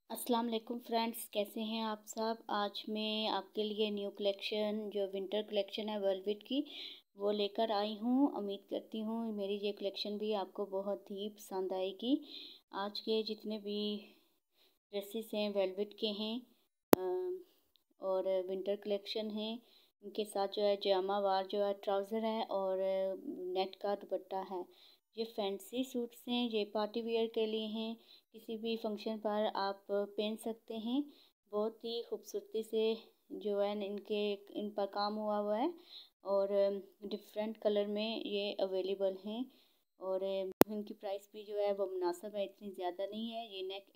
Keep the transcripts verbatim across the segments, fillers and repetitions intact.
अस्सलाम वालेकुम फ्रेंड्स, कैसे हैं आप सब। आज मैं आपके लिए न्यू कलेक्शन जो विंटर कलेक्शन है वेलवेट की वो लेकर आई हूँ। उम्मीद करती हूँ मेरी ये कलेक्शन भी आपको बहुत ही पसंद आएगी। आज के जितने भी ड्रेसेस हैं वेलवेट के हैं और विंटर कलेक्शन है। इनके साथ जो है जामा वार जो है ट्राउज़र है और नेट का दुपट्टा है। ये फैंसी सूट्स हैं, ये पार्टी वेयर के लिए हैं, किसी भी फंक्शन पर आप पहन सकते हैं। बहुत ही खूबसूरती से जो है इनके इन पर काम हुआ हुआ है और डिफरेंट कलर में ये अवेलेबल हैं और इनकी प्राइस भी जो है वो मुनासिब है, इतनी ज़्यादा नहीं है। ये नेक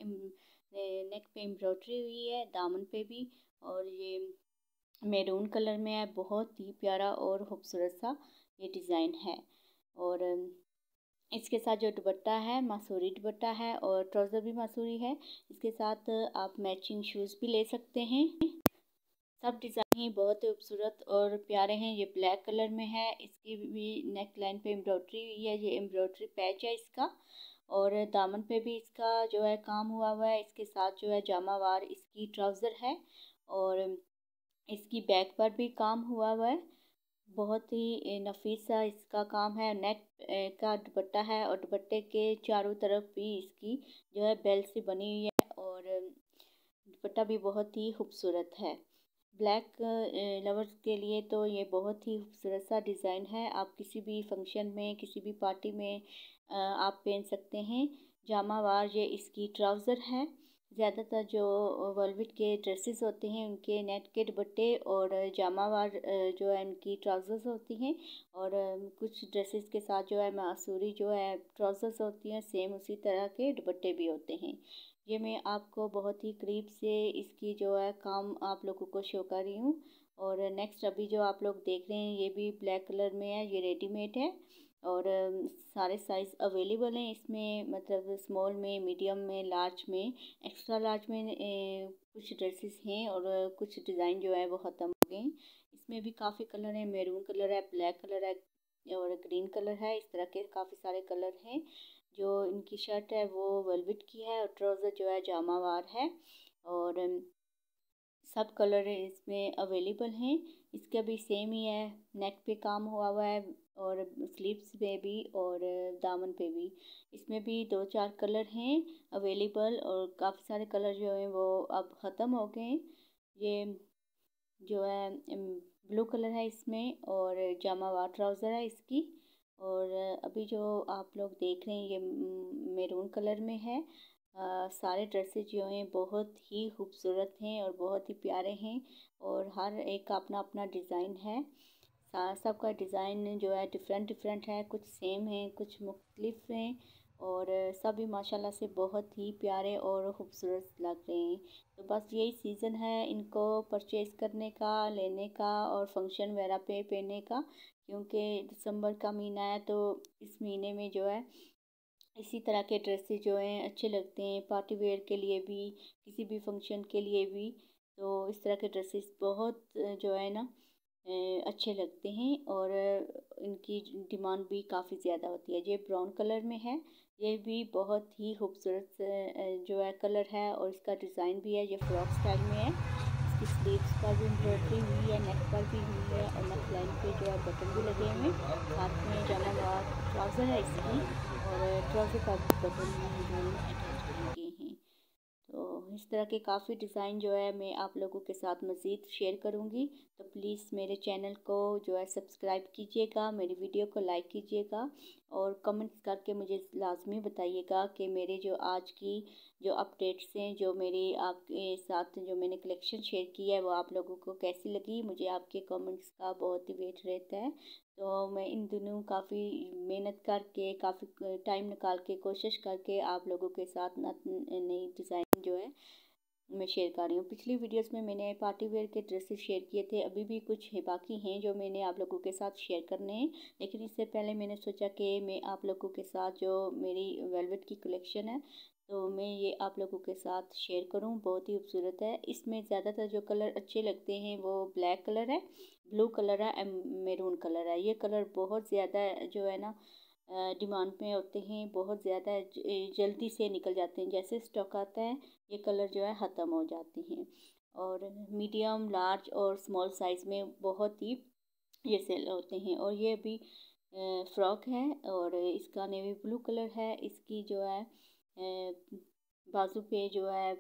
नेक पे एम्ब्रॉयडरी हुई है, दामन पे भी, और ये मैरून कलर में है। बहुत ही प्यारा और खूबसूरत सा ये डिज़ाइन है और इसके साथ जो दुपट्टा है मासूरी दुपट्टा है और ट्राउज़र भी मासूरी है। इसके साथ आप मैचिंग शूज़ भी ले सकते हैं। सब डिज़ाइन ही बहुत ही खूबसूरत और प्यारे हैं। ये ब्लैक कलर में है, इसकी भी नेक लाइन पे एम्ब्रॉयडरी हुई है, ये एम्ब्रॉयडरी पैच है इसका और दामन पे भी इसका जो है काम हुआ हुआ है। इसके साथ जो है जामावार इसकी ट्राउज़र है और इसकी बैक पर भी काम हुआ हुआ है। बहुत ही नफीसा इसका काम है। नेक का दुपट्टा है और दुपट्टे के चारों तरफ भी इसकी जो है बेल से बनी हुई है और दुपट्टा भी बहुत ही खूबसूरत है। ब्लैक लवर्स के लिए तो ये बहुत ही खूबसूरत सा डिज़ाइन है। आप किसी भी फंक्शन में किसी भी पार्टी में आप पहन सकते हैं। जामावार ये इसकी ट्राउज़र है। ज़्यादातर जो वेलवेट के ड्रेसेस होते हैं उनके नेट के दुपट्टे और जामावार जो है उनकी ट्राउज़र्स होती हैं और कुछ ड्रेसेस के साथ जो है मासूरी जो है ट्राउज़र्स होती हैं, सेम उसी तरह के दुपट्टे भी होते हैं। ये मैं आपको बहुत ही करीब से इसकी जो है काम आप लोगों को शो कर रही हूँ। और नेक्स्ट अभी जो आप लोग देख रहे हैं ये भी ब्लैक कलर में है, ये रेडीमेड है और सारे साइज़ अवेलेबल हैं इसमें, मतलब स्मॉल में, मीडियम में, लार्ज में, एक्स्ट्रा लार्ज में ए, कुछ ड्रेसेस हैं और कुछ डिज़ाइन जो है वो ख़त्म हो गए हैं। इसमें भी काफ़ी कलर हैं, मैरून कलर है, ब्लैक कलर है और ग्रीन कलर है। इस तरह के काफ़ी सारे कलर हैं। जो इनकी शर्ट है वो वेलवेट की है और ट्राउज़र जो है जामावार है और सब कलर इसमें अवेलेबल हैं। इसका भी सेम ही है, नेक पे काम हुआ हुआ है और स्लीव्स पे भी और दामन पे भी। इसमें भी दो चार कलर हैं अवेलेबल और काफ़ी सारे कलर जो हैं वो अब ख़त्म हो गए हैं। ये जो है ब्लू कलर है इसमें और जामावार ट्राउज़र है इसकी और अभी जो आप लोग देख रहे हैं ये मैरून कलर में है। आ, सारे ड्रेसेस जो हैं बहुत ही खूबसूरत हैं और बहुत ही प्यारे हैं और हर एक का अपना अपना डिज़ाइन है। सबका डिज़ाइन जो है डिफरेंट डिफरेंट है, कुछ सेम है कुछ मुख्तलिफ हैं और सभी माशाल्लाह से बहुत ही प्यारे और ख़ूबसूरत लग रहे हैं। तो बस यही सीज़न है इनको परचेज़ करने का, लेने का और फंक्शन वगैरह पे पहनने का, क्योंकि दिसंबर का महीना है तो इस महीने में जो है इसी तरह के ड्रेसेस जो हैं अच्छे लगते हैं पार्टी वेयर के लिए भी, किसी भी फंक्शन के लिए भी। तो इस तरह के ड्रेसेस बहुत जो है ना अच्छे लगते हैं और इनकी डिमांड भी काफ़ी ज़्यादा होती है। ये ब्राउन कलर में है, ये भी बहुत ही खूबसूरत जो है कलर है और इसका डिज़ाइन भी है, ये फ्रॉक स्टाइल में है। इसकी स्लीव्स पर भी एम्ब्रॉयडरी हुई है, नेक पर भी हुई है और नेक लाइन पे जो है बटन भी लगे हुए हैं। साथ में जामावार ट्राउज़र है इसकी और ट्राउज़र पर बटन जो अटैच किए गए हैं। तो इस तरह के काफ़ी डिज़ाइन जो है मैं आप लोगों के साथ मज़ीद शेयर करूँगी। तो प्लीज़ मेरे चैनल को जो है सब्सक्राइब कीजिएगा, मेरी वीडियो को लाइक कीजिएगा और कमेंट्स करके मुझे लाजमी बताइएगा कि मेरे जो आज की जो अपडेट्स हैं, जो मेरी आपके साथ जो मैंने कलेक्शन शेयर की है वो आप लोगों को कैसी लगी। मुझे आपके कमेंट्स का बहुत ही वेट रहता है। तो मैं इन दिनों काफ़ी मेहनत करके, काफ़ी टाइम निकाल के, कोशिश करके आप लोगों के साथ नई डिज़ाइन जो है मैं शेयर कर रही हूँ। पिछली वीडियोस में मैंने पार्टी वेयर के ड्रेसेस शेयर किए थे, अभी भी कुछ है बाकी हैं जो मैंने आप लोगों के साथ शेयर करने हैं। लेकिन इससे पहले मैंने सोचा कि मैं आप लोगों के साथ जो मेरी वेलवेट की कलेक्शन है तो मैं ये आप लोगों के साथ शेयर करूं। बहुत ही खूबसूरत है। इसमें ज़्यादातर जो कलर अच्छे लगते हैं वो ब्लैक कलर है, ब्लू कलर है एंड मैरून कलर है। ये कलर बहुत ज़्यादा जो है ना डिमांड में होते हैं, बहुत ज़्यादा जल्दी से निकल जाते हैं। जैसे स्टॉक आता है ये कलर जो है ख़त्म हो जाते हैं। और मीडियम, लार्ज और स्मॉल साइज़ में बहुत ही ये सेल होते हैं। और ये भी फ्रॉक है और इसका नेवी ब्लू कलर है। इसकी जो है बाजू पे जो है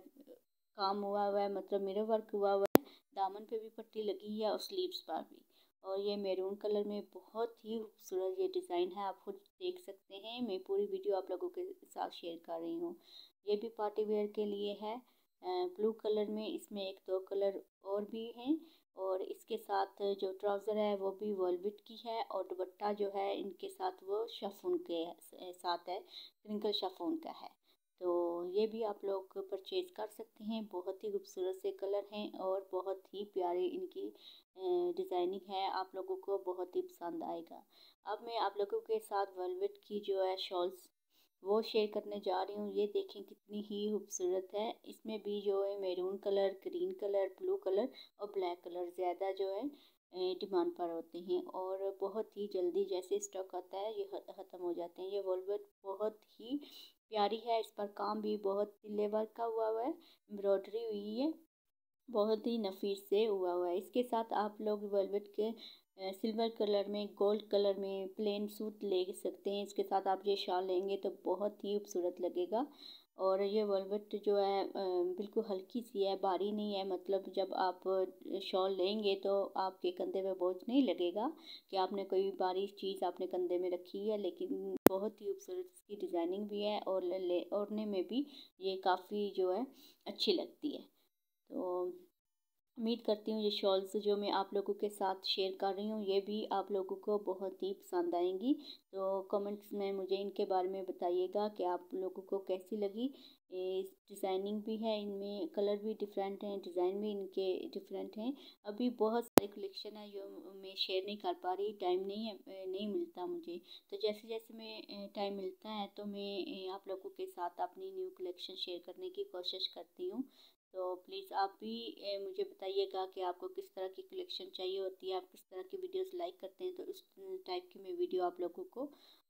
काम हुआ हुआ है, मतलब मिरर वर्क हुआ हुआ है। दामन पे भी पट्टी लगी है और स्लीव्स पर भी। और ये मैरून कलर में बहुत ही खूबसूरत ये डिज़ाइन है, आप खुद देख सकते हैं। मैं पूरी वीडियो आप लोगों के साथ शेयर कर रही हूँ। ये भी पार्टी वेयर के लिए है, ब्लू कलर में। इसमें एक दो कलर और भी हैं। और इसके साथ जो ट्राउज़र है वो भी वेलवेट की है और दुपट्टा जो है इनके साथ वो शिफॉन के साथ है, क्रिंकल शिफॉन का है। तो ये भी आप लोग परचेज़ कर सकते हैं। बहुत ही खूबसूरत से कलर हैं और बहुत ही प्यारी इनकी डिज़ाइनिंग है, आप लोगों को बहुत ही पसंद आएगा। अब मैं आप लोगों के साथ वेलवेट की जो है शॉल्स वो शेयर करने जा रही हूँ। ये देखें कितनी ही खूबसूरत है। इसमें भी जो है maroon colour, green colour, blue colour और ब्लैक कलर ज़्यादा जो है डिमांड पर होते हैं और बहुत ही जल्दी जैसे स्टॉक आता है ये ख़त्म हो जाते हैं। ये वेलवेट बहुत ही प्यारी है, इस पर काम भी बहुत तिल्ले वर्क का हुआ हुआ है, एम्ब्रॉयडरी हुई है, बहुत ही नफीस से हुआ हुआ है। इसके साथ आप लोग वेलवेट के सिल्वर कलर में, गोल्ड कलर में प्लेन सूट ले सकते हैं। इसके साथ आप ये शॉल लेंगे तो बहुत ही खूबसूरत लगेगा। और ये वेलवेट जो है बिल्कुल हल्की सी है, भारी नहीं है। मतलब जब आप शॉल लेंगे तो आपके कंधे में बोझ नहीं लगेगा कि आपने कोई भारी चीज़ आपने कंधे में रखी है। लेकिन बहुत ही खूबसूरत इसकी डिज़ाइनिंग भी है और ले ओढ़ने में भी ये काफ़ी जो है अच्छी लगती है। तो उम्मीद करती हूँ ये शॉल्स जो मैं आप लोगों के साथ शेयर कर रही हूँ ये भी आप लोगों को बहुत ही पसंद आएंगी। तो कमेंट्स में मुझे इनके बारे में बताइएगा कि आप लोगों को कैसी लगी। डिज़ाइनिंग भी है इनमें, कलर भी डिफरेंट हैं, डिज़ाइन भी इनके डिफरेंट हैं। अभी बहुत सारे कलेक्शन है जो मैं शेयर नहीं कर पा रही, टाइम नहीं है, नहीं मिलता मुझे। तो जैसे जैसे मैं टाइम मिलता है तो मैं आप लोगों के साथ अपनी न्यू कलेक्शन शेयर करने की कोशिश करती हूँ। तो प्लीज़ आप भी मुझे बताइएगा कि आपको किस तरह की कलेक्शन चाहिए होती है, आप किस तरह की वीडियोस लाइक करते हैं। तो इस टाइप की मैं वीडियो आप लोगों को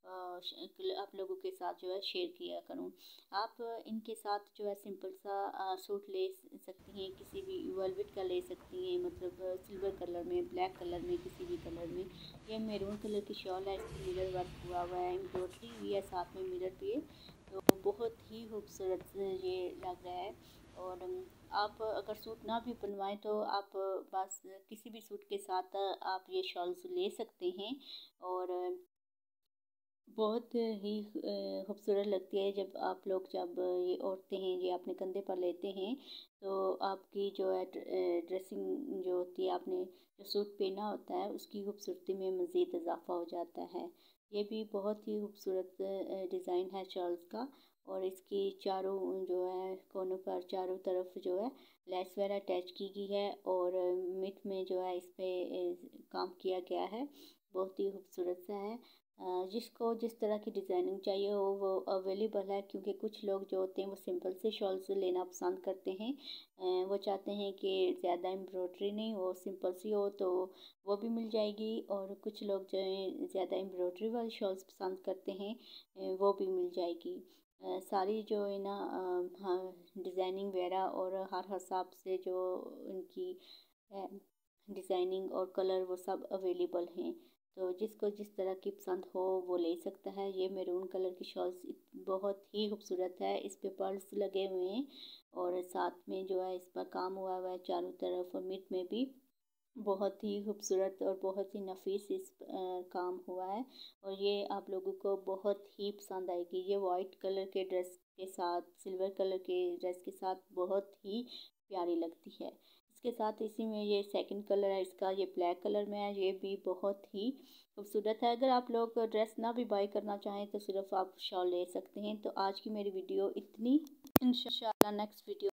आप लोगों के साथ जो है शेयर किया करूं। आप इनके साथ जो है सिंपल सा सूट ले सकती हैं, किसी भी वेलवेट का ले सकती हैं, मतलब सिल्वर कलर में, ब्लैक कलर में, किसी भी कलर में। ये मैरून कलर की शॉल है, इस पर मिरर वर्क हुआ हुआ है, एम्ब्रॉयडरी हुई है, साथ में मिरर भी है। तो बहुत ही खूबसूरत ये लग रहा है। और आप अगर सूट ना भी बनवाएं तो आप बस किसी भी सूट के साथ आप ये शॉल्स ले सकते हैं। और बहुत ही खूबसूरत लगती है जब आप लोग जब ये ओढ़ते हैं, ये अपने कंधे पर लेते हैं तो आपकी जो है ड्रेसिंग जो होती है, आपने जो सूट पहना होता है उसकी खूबसूरती में मज़ीद इजाफा हो जाता है। ये भी बहुत ही खूबसूरत डिज़ाइन है शॉल्स का। और इसकी चारों जो है कोनों पर चारों तरफ जो है लेस वगैरह अटैच की गई है और मिट में जो है इस पर काम किया गया है। बहुत ही खूबसूरत सा है। जिसको जिस तरह की डिज़ाइनिंग चाहिए हो वो अवेलेबल है, क्योंकि कुछ लोग जो होते हैं वो सिंपल से शॉल्स लेना पसंद करते हैं। वो चाहते हैं कि ज़्यादा एम्ब्रॉयडरी नहीं हो, सिंपल सी हो, तो वो भी मिल जाएगी। और कुछ लोग जो है ज़्यादा एम्ब्रॉयडरी वाली शॉल्स पसंद करते हैं, वो भी मिल जाएगी। सारी जो है ना हाँ डिज़ाइनिंग वगैरह और हर हिसाब से जो उनकी डिज़ाइनिंग और कलर वो सब अवेलेबल हैं। तो जिसको जिस तरह की पसंद हो वो ले सकता है। ये मैरून कलर की शॉल्स बहुत ही खूबसूरत है, इस पे पर्ल्स लगे हुए हैं और साथ में जो है इस पर काम हुआ हुआ है चारों तरफ। और मिड में भी बहुत ही खूबसूरत और बहुत ही नफीस इस आ, काम हुआ है और ये आप लोगों को बहुत ही पसंद आएगी। ये वाइट कलर के ड्रेस के साथ, सिल्वर कलर के ड्रेस के साथ बहुत ही प्यारी लगती है। इसके साथ इसी में ये सेकंड कलर है इसका, ये ब्लैक कलर में है, ये भी बहुत ही खूबसूरत है। अगर आप लोग ड्रेस ना भी बाय करना चाहें तो सिर्फ आप शॉल ले सकते हैं। तो आज की मेरी वीडियो इतनी, इंशाल्लाह नेक्स्ट वीडियो